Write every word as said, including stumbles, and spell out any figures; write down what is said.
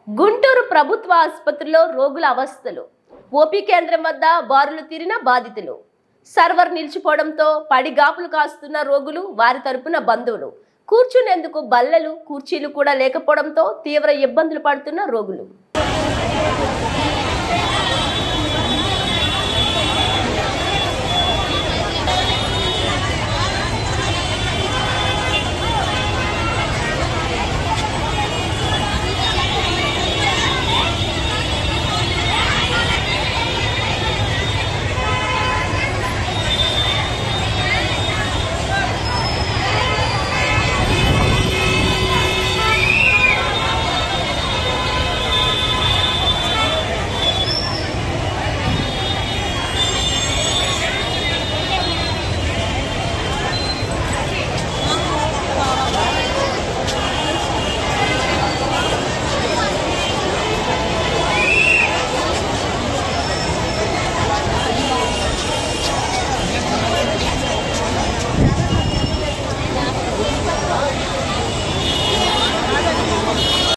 గుంటూరు ప్రభుత్వ ఆసుపత్రిలో రోగుల అవస్థలు. ఓపీ కేంద్రం వద్ద బారులు తీరిన బాధితులు. సర్వర్ నిలిచిపోవడంతో పడిగాపులు కాస్తున్న రోగులు, వారి తరపున బంధువులు. కూర్చునేందుకు బల్లలు, కుర్చీలు కూడా లేకపోవడంతో తీవ్ర ఇబ్బందులు పడుతున్న రోగులు.